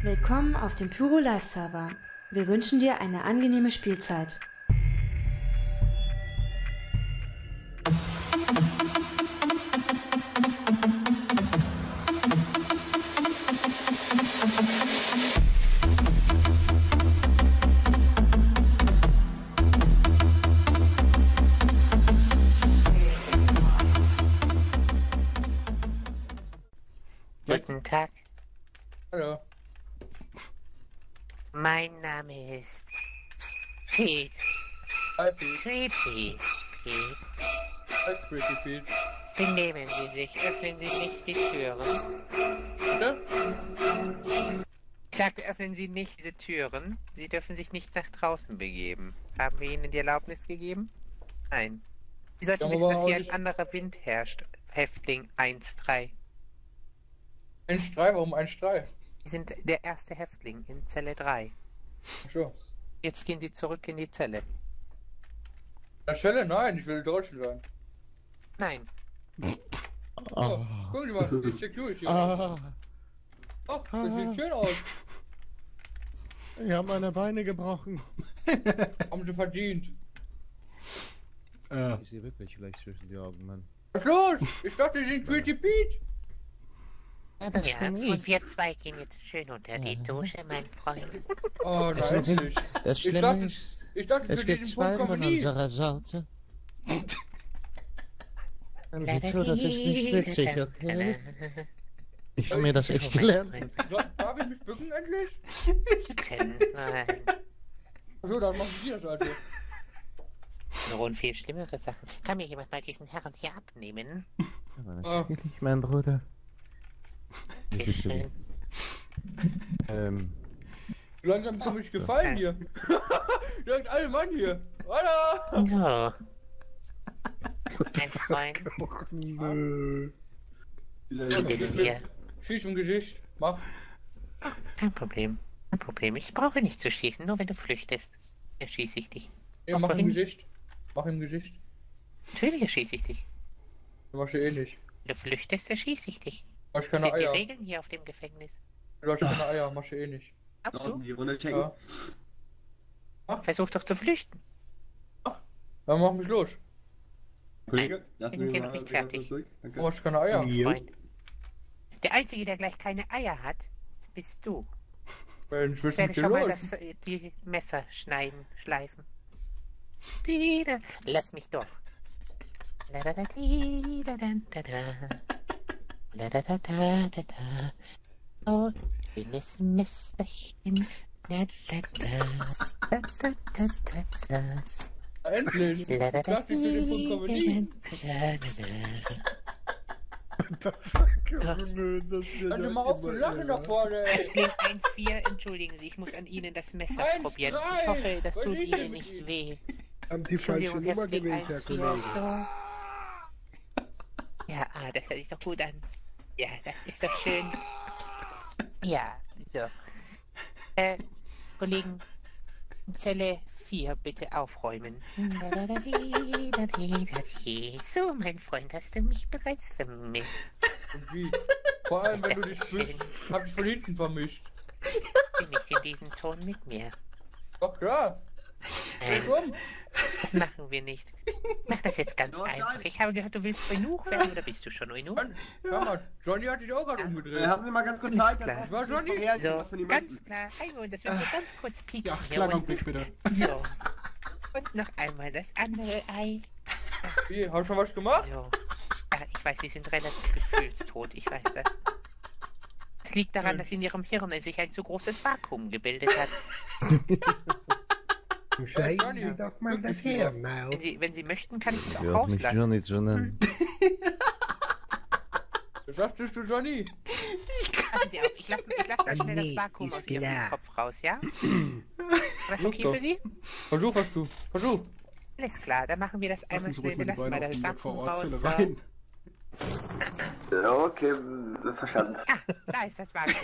Willkommen auf dem Pyro Live Server. Wir wünschen dir eine angenehme Spielzeit. Guten Tag. Hallo. Mein Name ist Pete. Hi, Pete. Creepy Pete. Hi, Creepy Pete. Benehmen Sie sich, öffnen Sie nicht die Türen. Bitte? Ich sagte, öffnen Sie nicht diese Türen. Sie dürfen sich nicht nach draußen begeben. Haben wir Ihnen die Erlaubnis gegeben? Nein. Sie sollten Ja, wissen, aber dass hier auch ein nicht- anderer Wind herrscht. Häftling 1-3. Ein Streif, warum ein Streif? Sie sind der erste Häftling in Zelle 3. Ach so. Jetzt gehen Sie zurück in die Zelle. Der Stelle? Nein, ich will in Deutschland sein. Nein. Oh, guck mal, die Security. Ah, Oh, das sieht schön aus. ich habe meine Beine gebrochen. Haben sie verdient. Ich sehe wirklich schlecht zwischen die Augen, Mann. Was ist los? Ich dachte, sie sind Creepy Pete. Ja, das Ja, bin und ich. wir zwei gehen jetzt schön unter die Dusche, mein Freund. Oh, Das nein, sind- nicht. Das Ich Schlimme dachte, ist, ich dachte, es für gibt diesen zwei Punkt kommen von nie. unserer Sorte. Dann sieh zu, das ist nicht witzig, okay? Ich habe mir das echt gelernt. Darf ich mich bücken endlich? Nein. Achso, dann machen Sie das, Alter. Nur und viel schlimmere Sachen. Kann mir jemand mal diesen Herrn hier abnehmen? Aber natürlich, mein Bruder. Wie schön. Langsam komme ich gefallen hier. Direkt alle Mann hier. Hallo! So. Mein Freund, geht es dir? Schieß im Gesicht. Mach. Kein Problem. Kein Problem. Ich brauche nicht zu schießen, nur wenn du flüchtest. Erschieße ich dich. Ja, mach im Gesicht. Mach im Gesicht. Natürlich erschieße ich dich. Du machst ja eh nicht. Wenn du flüchtest, erschieße ich dich. Du hast Das keine sind die Eier. Regeln hier auf dem Gefängnis. Du hast keine Eier, machst du eh nicht. Absolut. Die Runde checken. Ja. Versuch doch zu flüchten. Dann mach mich los. Kollege, lass wir sind mich hier mal noch nicht ganz fertig. kurz durch. Danke. Du hast keine Eier. Freund. Der Einzige, der gleich keine Eier hat, bist du. Mensch, was Ich ist werde mit dir schon mal los? die Messer schleifen. Lass mich doch. Oh, schönes Messerchen. Endlich. Ich dachte, ich will den Punkt kommen nie. Hör mal auf zu lachen nach vorne, ey. Häftling 1-4, entschuldigen Sie, ich muss an Ihnen das Messer 1-3. probieren. Ich hoffe, das Was tut ist Ihnen denn mit nicht Ihnen? weh. Haben die falsche Entschuldigung, Nummer Häftling gewählt, Herr 1-4. Kollege. So. Ja, das hört sich doch gut an. Ja, das ist doch schön. Ja, so. Kollegen, Zelle 4 bitte aufräumen. So, mein Freund, hast du mich bereits vermisst? Und wie? Vor allem, wenn du dich fühlst, hab ich von hinten vermischt. Bin nicht in diesem Ton mit mir. Doch klar. Warum? Das machen wir nicht. Mach das jetzt ganz einfach. Ich habe gehört, du willst Eunuch werden, oder bist du schon Eunuch? Hör mal, Johnny hat dich auch gerade umgedreht. Haben Sie mal ganz kurz Alles Zeit? klar. War schon nicht? So, ganz klar. Einmal, das werden wir ganz kurz pieksen. Ja, hier kleinen unten. Augenblick bitte. So. Und noch einmal das andere Ei. Wie, hast du schon was gemacht? So. Ja, ich weiß, Sie sind relativ gefühlstot. Ich weiß das. Es liegt daran, dass in Ihrem Hirn sich ein zu großes Vakuum gebildet hat. Johnny, doch mal wirklich das wieder. Hirn auf. Wenn Sie möchten, kann ich es auch Hört mich rauslassen. Johnny zu nennen. Was sagtest du, Johnny? Passen Sie auf, ich lasse mal schnell das Vakuum aus Ihrem Kopf raus, ja? Was okay für Sie? Versuch, was du. Versuch. Alles klar, dann machen wir das einmal schnell. Wir lassen mal das Vakuum raus. So. Ja, okay, verstanden. Ah, da ist das Vakuum.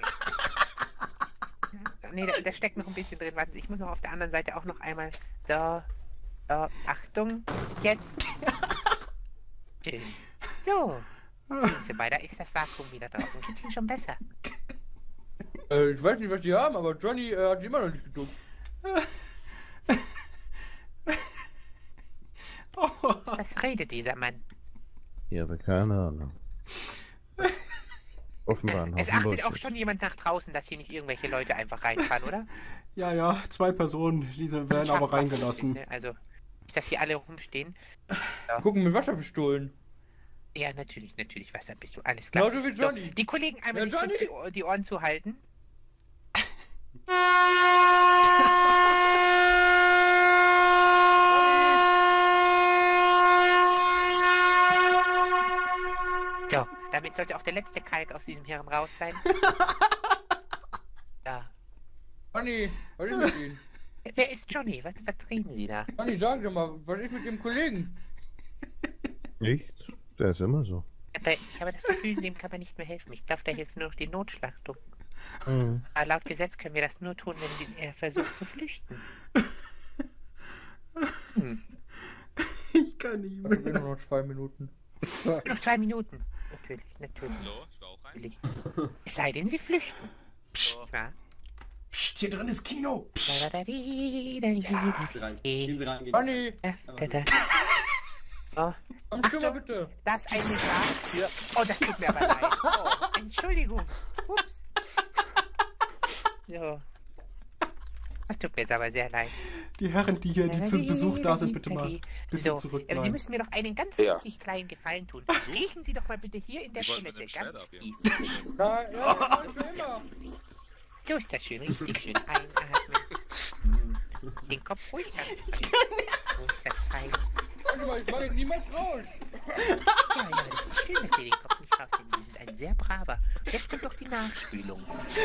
Nee, da steckt noch ein bisschen drin. Warten Sie, ich muss noch auf der anderen Seite auch noch einmal. So, Achtung, jetzt. Schön. So. Sehen Sie mal, da ist das Vakuum wieder draußen. Geht's Ihnen schon besser? Ich weiß nicht, was die haben, aber Johnny hat immer noch nicht geduckt. Was redet dieser Mann? Ja, aber keine Ahnung. Offenbar ein Es Haufen achtet auch Bullshit. schon jemand nach draußen, dass hier nicht irgendwelche Leute einfach reinfahren, oder? Ja, 2 Personen, diese werden Schaffen aber wir reingelassen. bestimmt, ne? Also, nicht, dass hier alle rumstehen. Gucken mit Wasserpistolen. Ja, natürlich, Wasser bist du, alles klar. Genauso wie So, Johnny. die Kollegen einmal Ja, nicht kurz die Ohren zu halten. So, damit sollte auch der letzte Kalk aus diesem Hirn raus sein. Ja. Johnny, was ist mit Ihnen? Wer ist Johnny? Was reden Sie da? Johnny, sagen Sie mal, was ist mit dem Kollegen? Nichts. Der ist immer so. Aber ich habe das Gefühl, dem kann man nicht mehr helfen. Ich glaube, da hilft nur noch die Notschlachtung. Mhm. Aber laut Gesetz können wir das nur tun, wenn er versucht zu flüchten. Ich kann nicht Also mehr. nur noch 2 Minuten. Noch 2 Minuten. Natürlich. Hallo, ich war auch rein. Natürlich. Es sei denn, sie flüchten. Ja. Psst, hier drin ist Kino. Psst. Gehen Sie rein. Gehen Sie rein. Johnny, Oh, komm schon mal bitte. das eine Glas. Ja. Oh, das tut mir aber leid. Oh, Entschuldigung. Ups. So. Das tut mir jetzt aber sehr leid. Die Herren, die zum Besuch da sind, bitte mal ein bisschen So, zurück. Sie müssen mir doch einen ganz winzig kleinen Gefallen tun. Riechen Sie doch mal bitte hier in der Wir wollten Toilette mit dem ganz Schwert tief. Ja, das machen wir immer. So ist das schön, richtig schön einatmen. Den Kopf ruhig ganz tief. So ist das fein. Warte mal, ich mache ihn niemals raus. Ja, das ist schön, dass Sie den Kopf nicht rausnehmen. Sie sind ein sehr braver. Jetzt kommt doch die Nachspülung.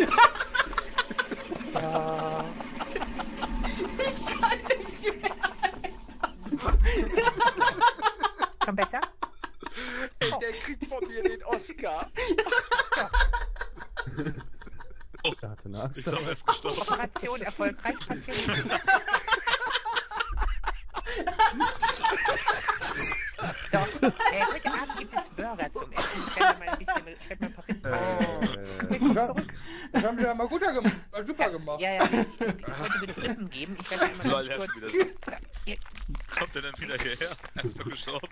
Schon besser? Der kriegt von mir den Oscar. Der hatte eine Axt. Ich glaube, er ist gestorben. Operation erfolgreich, Patient. So, heute Abend gibt es Burger zum Essen. Ich werde mal ein bisschen, ich werde mal ein paar Rippen zurück. Das haben Sie ja mal super gemacht. Ja, heute wird es Rippen geben. Ich werde einmal Lol, ganz er kurz... ist So, wieder hier, Kommt er denn wieder hierher? Einfach gestorben.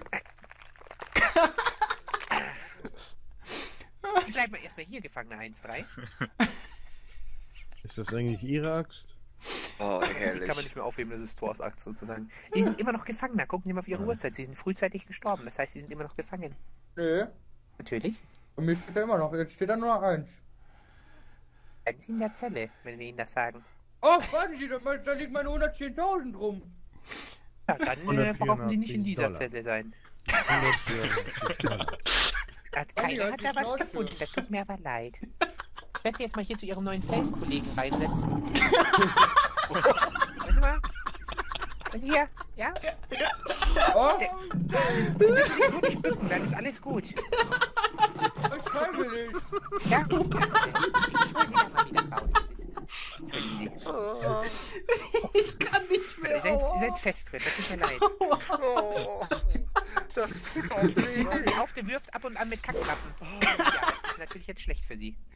ich bleibe mal erstmal hier, Gefangener 1-3. Ist das eigentlich Ihre Axt? Oh, Die kann man herrlich. nicht mehr aufheben, das ist Thors Akt sozusagen. Sie sind immer noch Gefangener. Gucken Sie mal auf Ihre Uhrzeit. Sie sind frühzeitig gestorben. Das heißt, Sie sind immer noch gefangen. Nee, Natürlich. und mir steht da immer noch, jetzt steht da nur noch 1. Bleiben Sie in der Zelle, wenn wir Ihnen das sagen. Oh, warten Sie, da liegt meine 110.000 rum. Ja, dann brauchen Sie nicht in dieser $184. Zelle sein. 184 $. Keiner halt hat die da was Schnauze. gefunden. Das tut mir aber leid. Ich werde Sie jetzt mal hier zu Ihrem neuen Zellenkollegen reinsetzen. Warte mal. Also hier, ja? Oh, Sie müssen sich so nicht bücken, dann ist alles gut. ich freiwillig. Ja? Ich hole Sie dann mal wieder raus. Das ist... Entschuldigen Sie. Ich kann nicht mehr. Sie seid fest drin, das tut mir leid. Oh, das tut auch weh. Was die Aufte wirft ab und an mit Kackrappen. Ja, das ist natürlich jetzt schlecht für Sie.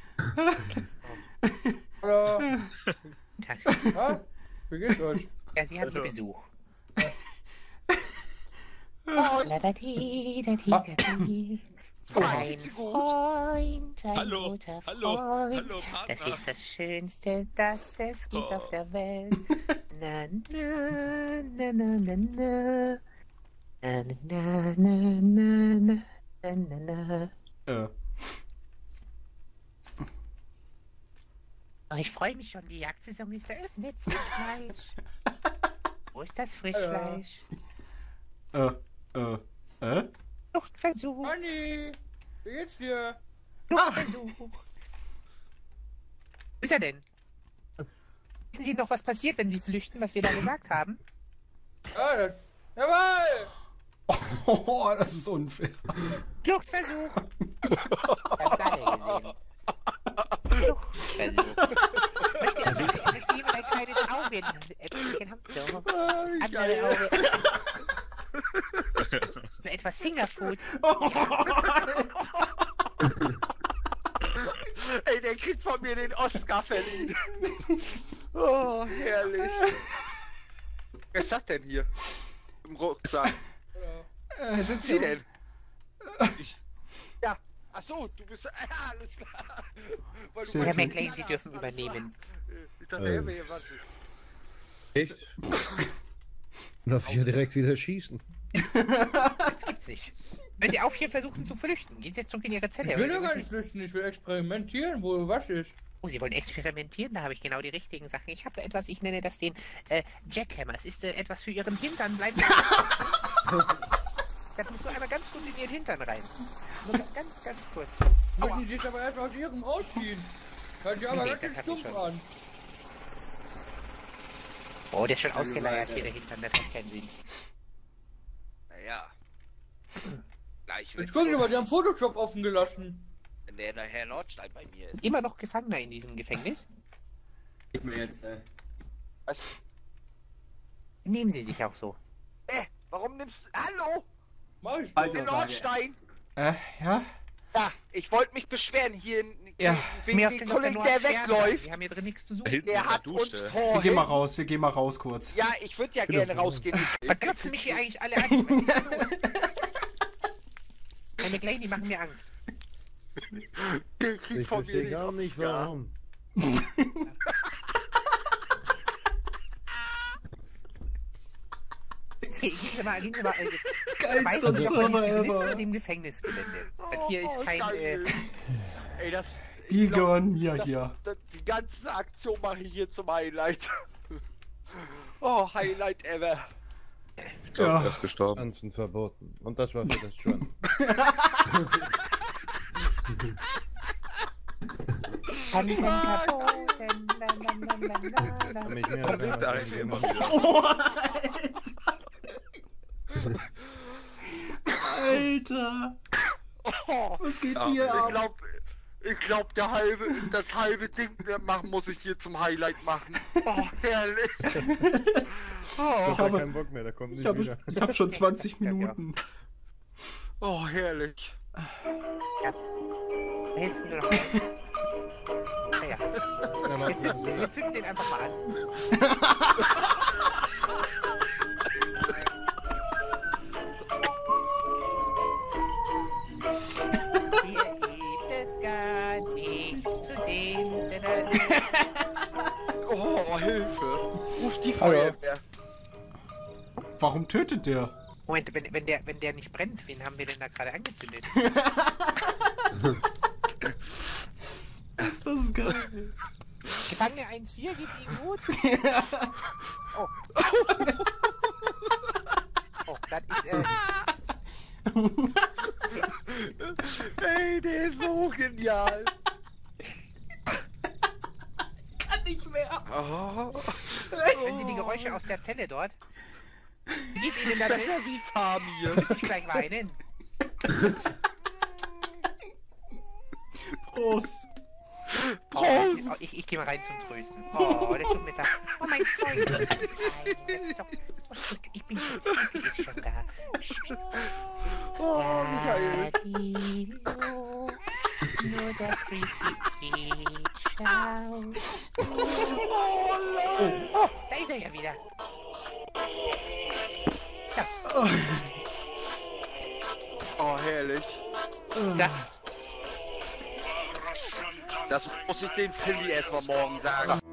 Hallo. Tag. Ja? Wie geht's euch? Ja, Sie haben hier Besuch. Oh, Ein Freund, ein Hallo, guter hallo, Freund. hallo, Das Partner. ist das Schönste, das es gibt auf der Welt. Na, na, na, na, na, na. Na, na, na, na, na, na, na. Oh, ich freue mich schon, die Jagdsaison ist eröffnet. Frischfleisch. Wo ist das Frischfleisch? Fluchtversuch. Anni, wie geht's dir? Fluchtversuch. Wo ist er denn? Wissen Sie noch, was passiert, wenn Sie flüchten, was wir da gesagt haben? Ja, jawohl! Oh, das ist unfair. Fluchtversuch. Hab's alle gesehen. Fluchtversuch. Möchte jemand ein kleines Augenäpfelchen haben? So. Das andere Auge. Nur etwas Fingerfood. ey, der kriegt von mir den Oscar verliehen. Oh, herrlich. Wer ist das denn hier? Im Rucksack. Wer sind Sie denn? Ich. Ja. Ach so, du bist. Ja, alles klar. Weil du Herr McLean, Sie dürfen übernehmen. Ich dachte, er wäre was. Echt? Darf ich ja direkt wieder schießen? Das gibt's nicht. Wenn Sie auf hier versuchen zu flüchten, gehen Sie jetzt zurück in Ihre Zelle. Ich will doch gar nicht flüchten, ich will experimentieren, wo was ist. Oh, Sie wollen experimentieren? Da habe ich genau die richtigen Sachen. Ich habe da etwas, ich nenne das den Jackhammer. Es ist etwas für Ihren Hintern. Bleiben Sie. Das muss nur einmal ganz kurz in Ihren Hintern rein. Nur ganz, ganz kurz. Müssen Sie sich aber erstmal aus Ihrem rausziehen. Hört sich aber Nee, ganz das schön hab ich stumpf schon. an. Oh, der ist schon ausgeleiert hier, der Hintern. Das hat keinen Sinn. Naja. Gleich Jetzt gucken Sie mal, die haben Photoshop offen gelassen. wenn der Herr Nordstein bei mir ist. Immer noch Gefangener in diesem Gefängnis? Gib mir jetzt, Was? Nehmen Sie sich auch so. Warum nimmst du... Hallo? Mach ich Alter. doch. Herr Nordstein? Ja? Ja, ich wollte mich beschweren hier Ja. wegen Mir dem Kollegen, der wegläuft. Wir haben hier drin nichts zu Da suchen. hinten Der in der hat uns Dusche. Wir gehen mal vorhin... raus, wir gehen mal raus kurz. Ja, ich würde ja gerne rausgehen. Was klotzen mich hier eigentlich alle an? Was ist denn los? Herr McLean, die machen mir Angst. Der kriegt Ich von mir verstehe gar den nicht, Oscar. warum. Gehen Sie mal. Geilster Weisen Sie doch Server mal die Zivilisten ever. mit dem Gefängnisgelände. Das hier ist kein... geil. Ey, das... Die ich glaub, gehören mir das- hier. Die ganze Aktion mache ich hier zum Highlight. Oh, Highlight ever. Ich glaube, Ja. er ist gestorben. Tanzen verboten. Und das war für das schon. Tanzen verboten. Kann mich mehr Warum lebt er eigentlich immer wieder? Alter! Oh, Was geht Ja, hier ab? ich glaub, das halbe Ding machen muss ich hier zum Highlight machen. Oh, herrlich. Ich Oh, habe keinen Bock mehr, der kommt nicht wieder. Ich hab schon 20 Minuten. oh herrlich. Helfen nur noch eins. Naja, wir zünden den einfach mal an. Hier gibt es gar nichts zu sehen. Oh, Hilfe. Ruf die Hallo. Feuerwehr. Warum tötet der? Moment, wenn der nicht brennt, wen haben wir denn da gerade angezündet? Ist das geil. Gefangene 1-4, geht's Ihnen gut? Oh. Oh, das ist, Ey, der ist so genial. Kann nicht mehr. Oh, wenn Sie die Geräusche aus der Zelle dort... Wie geht's Ihnen ist da drin? besser wie Famir. Muss ich gleich weinen? Prost. Oh, ich gehe mal rein zum Trösten. Oh, der tut mir leid. Oh, mein Freund. Nein, das ist doch... Ich bin schon da. Oh, Michael. Radio, nur das Freaky schaut. Oh, da ist er ja wieder. Ja. Oh, herrlich. Da. Das muss ich den Philly erstmal morgen sagen.